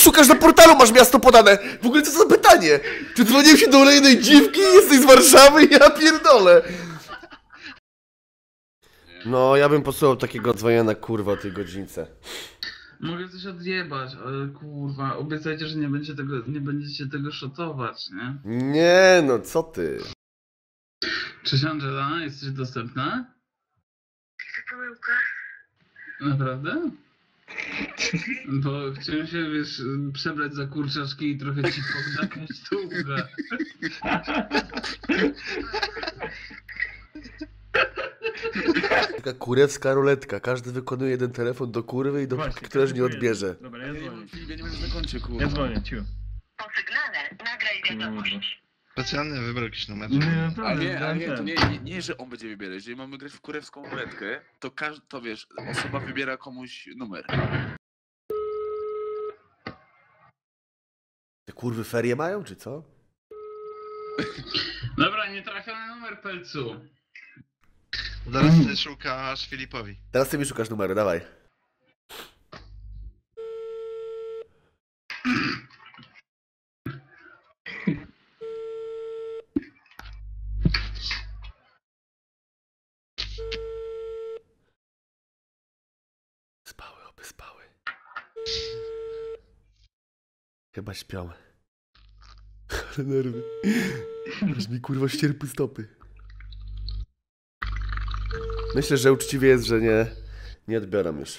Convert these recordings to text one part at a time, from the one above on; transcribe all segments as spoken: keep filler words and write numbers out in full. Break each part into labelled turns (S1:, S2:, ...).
S1: szukasz na portalu, masz miasto podane. W ogóle co za pytanie? Czy dzwoniłem się do olejnej dziwki, jesteś z Warszawy? Ja pierdolę. No, ja bym posłuchał takiego dzwonienia, kurwa, o tej godzince.
S2: Mogę coś odjebać, ale kurwa, obiecajcie, że nie, będzie tego, nie będziecie tego szotować, nie?
S1: Nie, no co ty?
S2: Cześć Angela, jesteś dostępna?
S3: Pomyłka.
S2: Naprawdę? Bo chciałem się, wiesz, przebrać za kurczaczki i trochę ci pogdakać tu ucha.
S1: Taka kurewska ruletka. Każdy wykonuje jeden telefon do kurwy i do któregoś nie odbierze.
S4: Dobra, ja dzwonię.
S5: Ja nie wiem, na koncie, kurwa.
S4: Ja dzwonię, ciu.
S3: Po sygnale nagraj wiadomość.
S6: Specjalnie wybrał jakiś numer.
S4: Nie,
S5: A
S4: naprawdę,
S5: nie, a
S4: dałem
S5: nie, to
S4: ten.
S5: nie, nie, nie, że on będzie wybierać. Jeżeli mamy grać w kurewską ruletkę, to każdy, to wiesz, osoba wybiera komuś numer.
S1: Te kurwy ferie mają, czy co?
S2: Dobra, nie trafiony numer, Pelcu.
S6: Zaraz ty szukasz Filipowi.
S1: Teraz ty mi szukasz numeru, dawaj. Spały, oby spały. Chyba śpią. Ale nerwy. Aż mi kurwa ścierpy stopy. Myślę, że uczciwie jest, że nie, nie odbiorą już.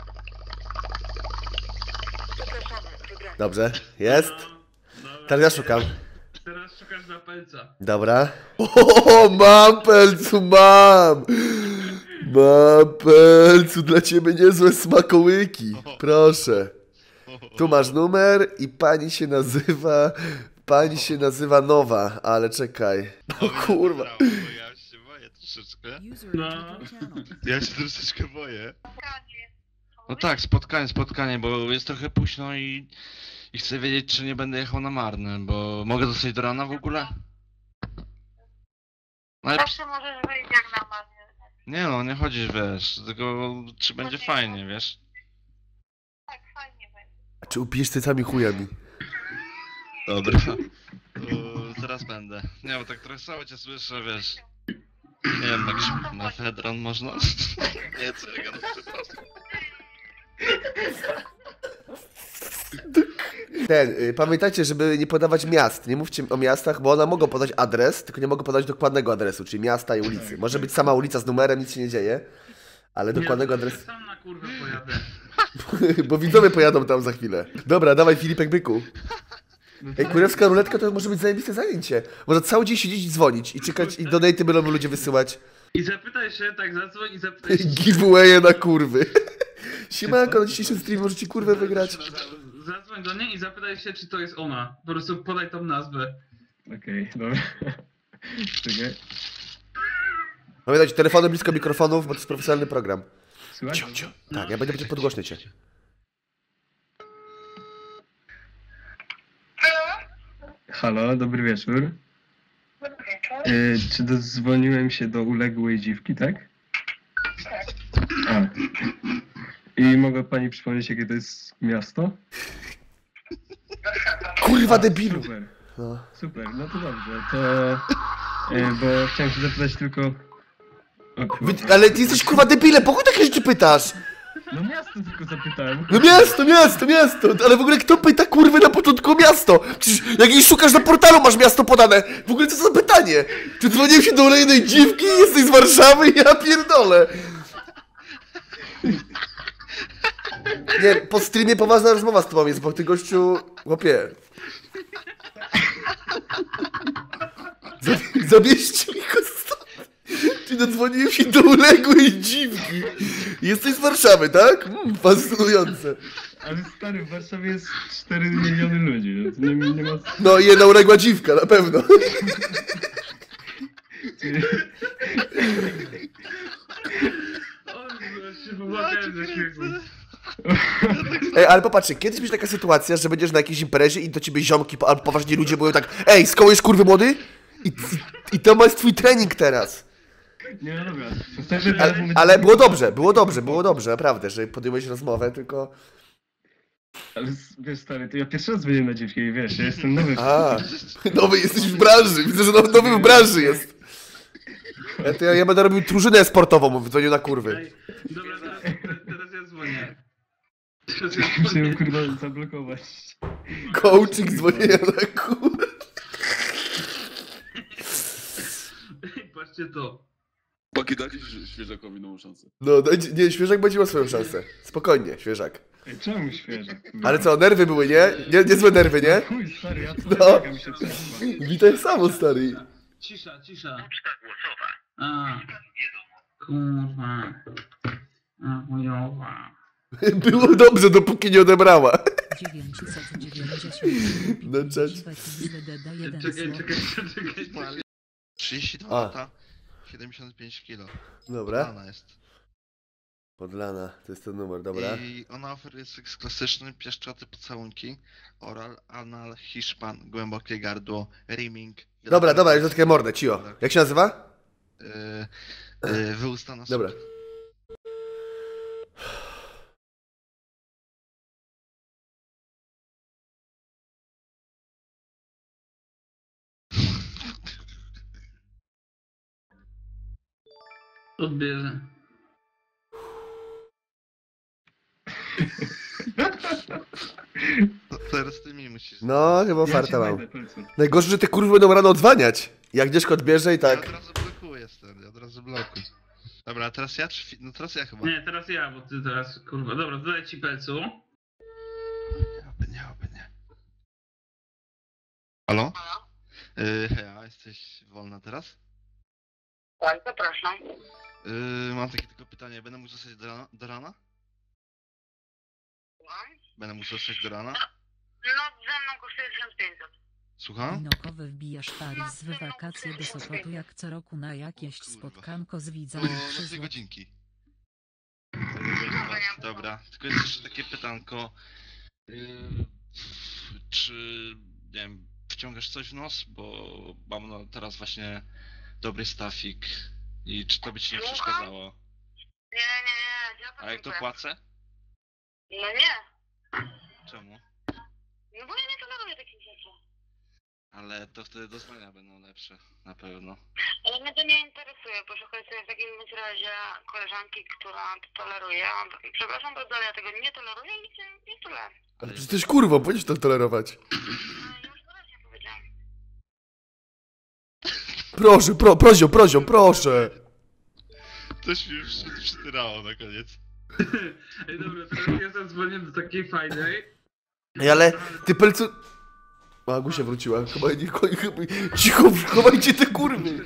S1: Dobrze, jest.
S2: No, dobra,
S1: Teraz ja szukam.
S2: Teraz szukasz na Pelca.
S1: Dobra. O, mam Pelcu, mam! Mam Pelcu, dla ciebie niezłe smakołyki. Proszę. Tu masz numer i pani się nazywa... Pani się nazywa Nowa, ale czekaj. O kurwa.
S6: Ja się boję troszeczkę.
S2: No.
S6: Ja się troszeczkę boję.
S7: No tak, spotkanie, spotkanie, bo jest trochę późno i, i chcę wiedzieć, czy nie będę jechał na marne, bo mogę zostać do rana w ogóle? No ale,
S3: Zawsze możesz wyjść jak na marnie.
S7: nie no, nie chodzi, wiesz, tylko czy będzie fajnie, wiesz?
S3: Tak, fajnie będzie.
S1: A czy upijesz cycami chujami?
S7: Dobra. To zaraz będę. Nie, bo tak trochę cały cię słyszę, wiesz. Nie wiem, jakiś mefedron można? Nie, co ja gadam, przepraszam.
S1: Ten, y, pamiętajcie, żeby nie podawać miast. Nie mówcie o miastach, bo one mogą podać adres, tylko nie mogą podać dokładnego adresu, czyli miasta i ulicy. Może być sama ulica z numerem, nic się nie dzieje, ale dokładnego
S2: Ja
S1: adresu.
S2: sam na kurwę pojadę.
S1: Bo widzowie pojadą tam za chwilę. Dobra, dawaj Filipek byku. Ej, kurewska ruletka to może być zajebiste zajęcie. Można cały dzień siedzieć i dzwonić i czekać i donaty będą ludzie wysyłać.
S2: I zapytaj się, tak zadzwoń i zapytaj się...
S1: Giveawaye na kurwy. Siemanko, na dzisiejszym streamie możecie kurwę wygrać.
S2: Zadzwoń do niej i zapytaj się, czy to jest ona. Po prostu podaj tą nazwę.
S4: Okej, dobra. Czekaj.
S1: Pamiętajcie, telefony blisko mikrofonów, bo to jest profesjonalny program.
S4: Słuchaj?
S1: Tak, ja będę będzie podgłośny cię.
S4: Halo, dobry wieczór.
S3: Dobry wieczór.
S4: Y, czy dodzwoniłem się do uległej dziwki, tak? A. I mogę pani przypomnieć, jakie to jest miasto?
S1: Kurwa debilu.
S4: Super,
S1: No.
S4: super, no to dobrze, to... Y, bo chciałem się zapytać tylko... O, kurwa.
S1: Wy, ale ty jesteś kurwa debile, po chuj takie rzeczy pytasz?
S4: No miasto tylko zapytałem.
S1: No miasto, miasto, miasto, ale w ogóle kto pyta kurwy na początku o miasto? Przecież jak jej szukasz na portalu, masz miasto podane. W ogóle co za pytanie? Czy dzwoniłem się do olejnej dziwki, jesteś z Warszawy? Ja pierdolę. Nie, po streamie poważna rozmowa z tobą jest, bo ty gościu, chłopie. Zabi- Zabierzcie mi go stąd. Ty dodzwoniłem się do uległej dziwki. Jesteś z Warszawy, tak? Mm, fascynujące.
S4: Ale stary, w Warszawie jest cztery miliony ludzi, no to nie, nie ma...
S1: No i jedna uległa dziwka, na pewno.
S2: O, się popłakałem ze śmiechu.
S1: Ej, ale popatrzcie, kiedyś będzie taka sytuacja, że będziesz na jakiejś imprezie i do ciebie ziomki po- albo poważni ludzie mówią tak: ej, skołujesz kurwy młody? I, i, i to jest twój trening teraz.
S4: Nie, no dobra. Następny
S1: Ale,
S4: telefon
S1: ale było dobrze, było dobrze, było dobrze, naprawdę, że podjąłeś rozmowę, tylko...
S4: Ale s- wiesz stary, to ja pierwszy raz dzwonię na dziewkę i wiesz, ja jestem nowy.
S1: A, nowy jesteś w branży. Widzę, że nowy, nowy w branży jest. Ja, to ja, ja będę robił drużynę sportową, dzwonił na kurwy.
S2: Ej, dobra, teraz, teraz ja dzwonię. Teraz ja
S4: Muszę ją
S2: dzwonię.
S4: kurwa zablokować.
S1: Coaching dzwonienia na kurwy.
S2: Ej, patrzcie to.
S5: Paki, dajcie świeżakowi nową szansę.
S1: No, dajcie- nie, świeżak będzie miał swoją szansę. Spokojnie, świeżak.
S4: Ej, czemu świeżo?
S1: Ale co, nerwy były, nie? Nie, niezłe nerwy, nie?
S4: Chuj stary, ja
S1: No.
S4: co no. mi się trzeba.
S1: Witaj samo, stary.
S2: Cisza, cisza. A. Kurwa. A, chujowa.
S1: Było dobrze, dopóki nie odebrała.
S8: dziewięćset dziewięćdziesiąt
S1: Na czacie.
S2: Czekaj, czekaj, czekaj.
S7: trzydzieści dwa
S1: A.
S7: lata, siedemdziesiąt pięć kilo.
S1: Dobra.
S7: Ona jest.
S1: Podlana, to jest ten numer, dobra.
S7: I ona oferuje seks klasyczny, pieszczoty pocałunki, oral, anal, hiszpan, głębokie gardło, rimming.
S1: Dobra, dobra, już zatykaj mordę, cio. Jak się nazywa?
S7: Yy, yy, wyustana
S1: Dobra.
S2: Odbierze.
S7: To teraz ty mi musisz.
S1: No, chyba
S4: Ja cię
S1: farta mam.
S4: znajdę, Pelcu.
S1: Najgorsze, że te kurwy będą rano odzwaniać. Jak Agnieszka odbierze i
S7: Ja od
S1: tak.
S7: razu blokuję stary, od razu blokuj. Dobra, a teraz ja czy... fi- No teraz ja chyba.
S2: Nie, teraz ja, bo ty teraz, kurwa. Dobra, dodaj ci pelcu.
S7: Nie, oby nie, oby nie. Halo?
S3: Halo?
S7: Yy, heja, jesteś wolna teraz?
S3: Tak, zapraszam.
S7: Yy, mam takie tylko pytanie, będę mógł zostać do rana? Do rana?
S3: Słucham?
S7: Będę mógł zostać do rana?
S3: No, ze mną kosztuje tysiąc pięćset.
S7: Słucham?
S8: Inokowy wbijasz Paris w wakacje do Sopotu jak co roku na jakieś
S7: Kurwa.
S8: spotkanko z
S7: No,
S8: widzami
S7: na
S8: przy
S7: dwie
S8: zł-
S7: godzinki. Dobra, tylko jest jeszcze takie pytanko. Yy, czy, nie wiem, wciągasz coś w nos? Bo mam no, teraz właśnie dobry stafik. I czy to by ci nie
S3: Słucham?
S7: przeszkadzało?
S3: Nie, nie, nie, ja to
S7: A jak to
S3: kupię.
S7: płacę?
S3: No nie,
S7: Czemu?
S3: no bo ja nie toleruję takich rzeczy.
S7: Ale to wtedy doznania będą lepsze, na pewno.
S3: Ale mnie to nie interesuje, poszukuję sobie w takim bądź razie koleżanki, która to toleruje. Przepraszam bardzo, ale ja tego nie toleruję i nic nie, nie toleruję.
S1: Ale przecież jesteś kurwą, powinieneś to tolerować.
S3: No już wyraźnie powiedziałam.
S1: Proszę, pro, prozio, prozio, proszę.
S6: Coś mi już przytyrało na koniec.
S2: Ej, dobra, teraz ja zadzwonię do takiej fajnej.
S1: Ej, ale ty pelcu... O, Agusia wróciła. Chyba nie... Chyba... Cicho, chowajcie te kurwy.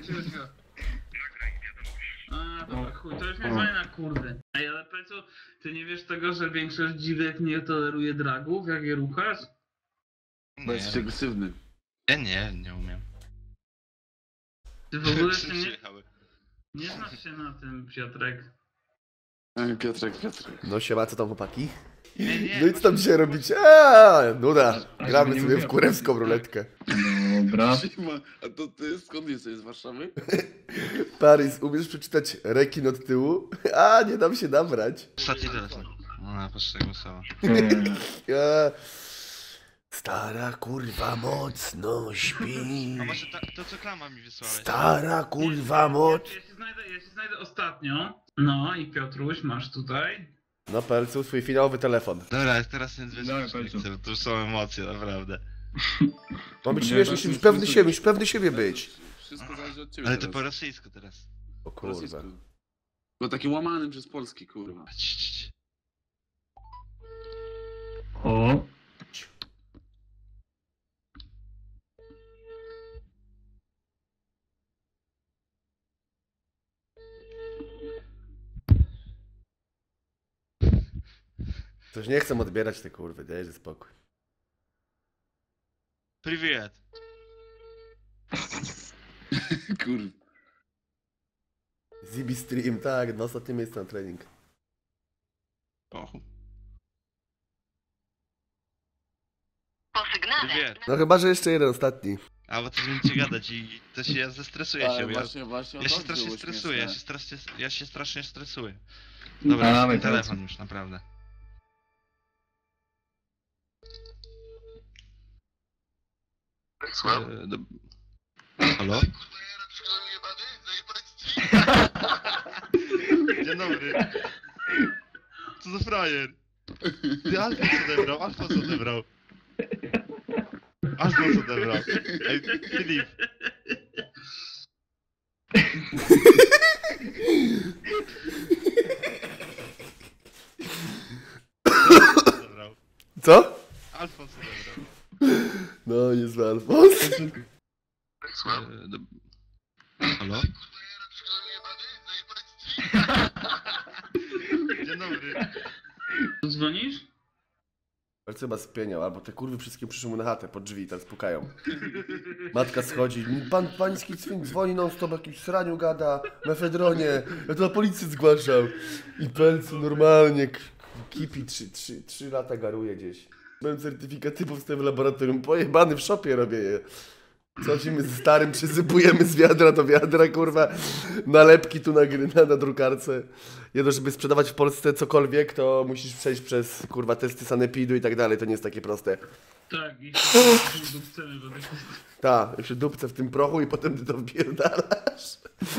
S2: A, dobra, chuj, to już nie dzwonię na kurde. Ej, ale Pecu, ty nie wiesz tego, że większość dziwek nie toleruje dragów, jak je ruchasz?
S5: Bo jesteś agresywny.
S7: Ja nie, nie umiem.
S2: Ty w ogóle się nie,
S7: Przyjechały.
S2: nie znasz się na tym, Piotrek.
S5: Ej, Piotrek, Piotrek.
S1: No siema, co tam chłopaki?
S7: Nie, nie,
S1: No i co tam dzisiaj robicie? Eee, nuda.
S4: A,
S1: Gramy
S4: żeby nie
S1: sobie w
S4: mówiła,
S1: kurewską
S4: tak.
S1: ruletkę.
S4: Dobra.
S5: Siema, a to ty skąd jesteś, z Warszawy?
S1: Paris, umiesz przeczytać rekin od tyłu? A, nie dam się nabrać.
S7: Ostatni telefon. No, patrz jak głosała.
S4: Eee,
S1: Eee, Stara kurwa mocno śpi.
S7: A może ta, to co klama mi wysłałeś?
S1: Stara kurwa moc.
S2: Ja, ja, się znajdę, ja się znajdę ostatnio. No i Piotruś, masz tutaj.
S1: No Pelcu, swój finałowy telefon.
S7: Dobra, jak teraz nie
S4: Dawaj,
S7: zwierzę,
S4: Pelcu.
S7: chcę, to już są emocje, naprawdę.
S1: Ma być
S4: Nie,
S1: śmieszny,
S4: Pelcu,
S1: musisz pewny siebie, musisz pewny siebie być.
S5: Wszystko zależy od ciebie
S7: Ale to
S5: teraz.
S7: po rosyjsku teraz.
S1: O
S5: Po
S1: kurwa.
S5: rosyjsku. Bo takim łamanym przez polski, kurwa.
S7: Cii, cii, cii.
S4: O.
S1: Coś nie chcę odbierać te kurwy, dajże spokój.
S7: Привет.
S5: Kurwa.
S1: Zibi Stream, tak, na ostatnim miejscu na trening.
S7: O,
S3: Po sygnale.
S7: Привет.
S1: No chyba, że jeszcze jeden, ostatni.
S7: A bo to będziecie gadać i to się ja zestresuję się,
S5: Ale
S7: bo ja,
S5: właśnie, właśnie
S7: ja
S5: o
S7: się
S5: to
S7: strasznie
S5: było
S7: stresuję, ja się,
S5: śmieszne.
S7: strasznie, ja się strasznie stresuję. Dobra,
S4: Dawaj,
S7: ten telefon
S4: Pelcu.
S7: już, naprawdę. E, do... Halo?
S6: Dzień dobry. Co za frajer? Ty Alfons odebrał, Alfons odebrał. Alfons odebrał. Ej, Filip. Odebrał.
S1: Co?
S6: Alfons odebrał.
S1: No, niezły Alfons.
S7: E, do... Halo?
S6: Dzień dobry.
S2: Dzwonisz?
S1: Ale co chyba spieniał, albo te kurwy wszystkie przyszły mu na chatę, pod drzwi, tak pukają. Matka schodzi, pan pański swing dzwoni non stop, o jakimś sraniu gada, mefedronie, ja to na policję zgłaszam. I Pelcu normalnie k- kipi, trzy, trzy, trzy lata garuje gdzieś. Mam certyfikat typu w tym laboratorium, pojebany w szopie robię je. Cofimy ze starym, przysypujemy z wiadra do wiadra, kurwa, nalepki tu na, gry, na, na drukarce. Jedno, żeby sprzedawać w Polsce cokolwiek, to musisz przejść przez, kurwa, testy sanepidu i tak dalej, to nie jest takie proste.
S2: Tak, i się dupcemy, bo tak...
S1: Ta, jeszcze dupce w tym prochu i potem ty to wpierdalasz.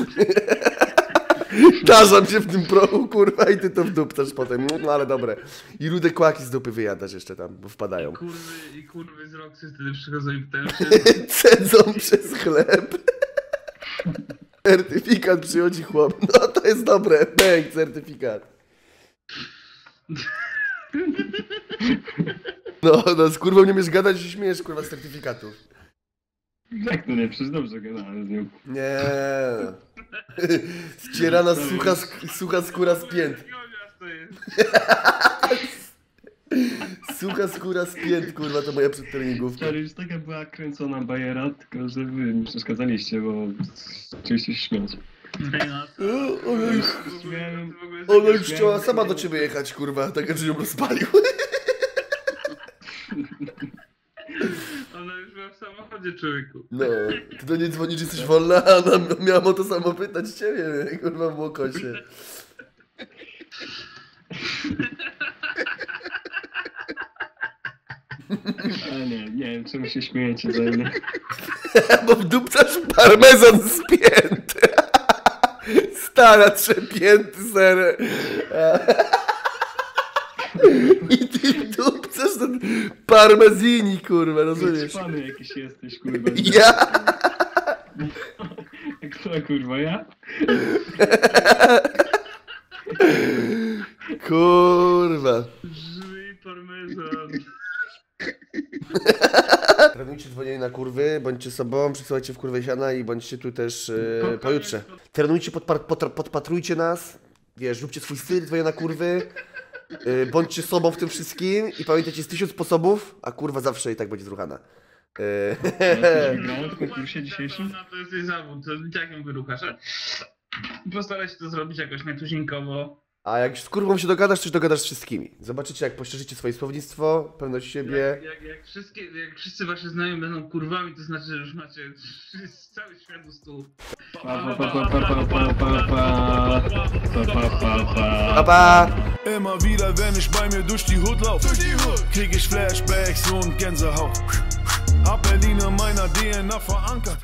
S1: Tarzam się w tym prochu, kurwa, i ty to wdupcasz potem, no ale dobre. I rude kłaki z dupy wyjadasz jeszcze tam, bo wpadają.
S2: I kurwy, i kurwy z Roxy wtedy przychodzą i pytają się...
S1: Cedzą przez chleb. Certyfikat przychodzi chłop. No to jest dobre. Bęk, certyfikat. No, no z kurwą nie umiesz gadać, się śmiejesz, kurwa, z certyfikatów.
S4: Jak to nie? Przecież dobrze gadałem z nią.
S1: Nie. Ścierana sucha, sk- sucha skóra z pięt.
S2: To jest.
S1: Sucha skóra z pięt, kurwa, to moja przedtreningówka.
S4: Stary, już taka była kręcona bajera, tylko że wy mi przeszkadzaliście, bo oczywiście się śmiać.
S2: Ej, no, to...
S1: O, Ona już,
S4: Śmiałem.
S2: to w ogóle jest
S1: ona
S2: takie-
S1: już chciała sama do ciebie jechać, kurwa, tak że ją rozpalił.
S2: Ona już była w samochodzie, człowieku.
S1: No, ty do niej dzwonisz, że jesteś wolna, a ona miała o to samo pytać ciebie, kurwa, w łokocie.
S4: Ale nie, nie wiem czemu się śmiejecie ze mnie.
S1: Bo wdupcasz parmezan spięty. Stara, trzepięty ser. I ty wdupcasz ten parmezini, kurwa, rozumiesz?
S4: Cwany jakiś jesteś, kurwa.
S1: Ja!
S4: Kto, kurwa, ja?
S1: Kurwa.
S2: Żyj parmezan.
S1: Trenujcie dzwonienie na kurwy, bądźcie sobą, przysyłajcie w kurwę siana i bądźcie tu też e, pojutrze. Trenujcie, podpar- podtra- podpatrujcie nas, wiesz, róbcie swój styl, dzwonienie na kurwy, e, bądźcie sobą w tym wszystkim i pamiętajcie, jest tysiąc sposobów, a kurwa zawsze i tak będzie zruchana. E,
S4: Wygrałem w konkursie dzisiejszym?
S2: No to jest jej zawód, to jak ją wyruchasz? a? Postaraj się to zrobić jakoś nietuzinkowo.
S1: a jak z kurwą się dogadasz, to się dogadasz z wszystkimi. Zobaczycie, jak poszerzycie swoje słownictwo, pewność siebie.
S2: Jak, jak, jak, wszystkie, jak wszyscy wasze znajomi będą kurwami, to znaczy, że już macie cały świat u stół.
S4: Pa, pa, pa, pa, pa, pa, pa, pa. Pa, pa, pa, pa.
S1: Pa, pa!
S9: Immer wieder, wenn ich bei mir durch die Hut lauf, krieg ich Flashbacks und Gänsehaut. Hab Berlin in meiner D N A verankert.